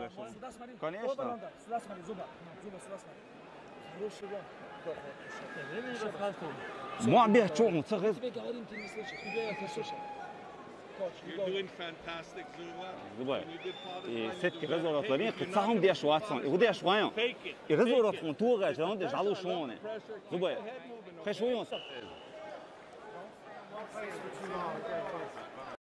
большое. Сюда смотри. Конечно. Оба раунда. Сюда смотри, Зуба. Зуба, сюда смотри. Хороший раунд. Muhabbet çok mu? Çıkız. Тебе говорим, ты не слышишь. Я не слышу. You're doing fantastic, Zuba. Zubay. Setki rezultatlarını kıtsağım diye şu atsan. O diye şu an. Rezultatın tuğra canı da jalu şu an. Zubay. Kaç oyun?